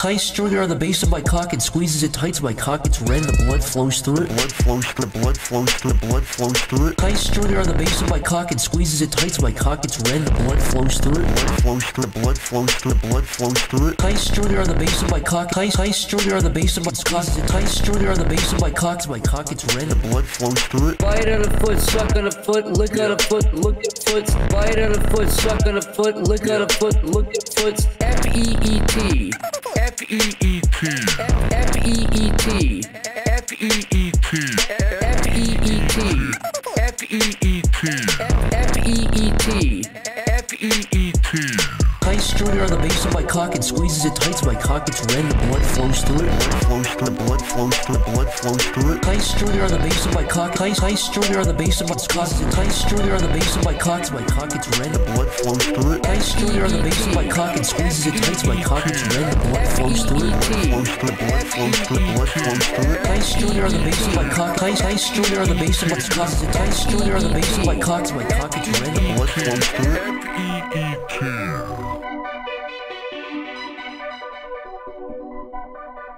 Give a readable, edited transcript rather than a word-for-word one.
Tight string on the base of my cock and squeezes it tight to my cock gets red and the blood flows through it. Blood flows through it. Blood flows through it. Blood flows through it. Tight string on the base of my cock and squeezes it tight to my cock gets red and the blood flows through it. Blood flows through it. Blood flows through it. Blood flows through it. Tight string on the base of my cock. Tight string on the base of my cock. Tight string on the base of my cock to my cock gets red and the blood flows through it. Bite on a foot, suck on a foot, lick on a foot, look at foot. Bite on a foot, suck on a foot, lick on a foot, look at foot. F-E-E-T. F-E-E-T. F-E-E-T. F-E-E-T. F-E-E-T. F-E-E-T. F-E-E-T. Tight string on the base of my cock and squeezes it tight to my cock gets red and the blood flows through it. Blood flows through it. Blood flows through it. Blood flows through it. Tight string on the base of my cock. Tight string on the base of my cock. Tight string on the base of my cock to my cock gets red and the blood flows through it. Tight string on the base of my cock and squeezes it tight to my cock gets red and the blood flows through it. Blood flows through it. Blood flows through it. Blood flows through it. Tight string on the base of my cock. Tight string on the base of my cock. Tight string on the base of my cock to my cock gets red and the blood flows through it. F-E-E-T.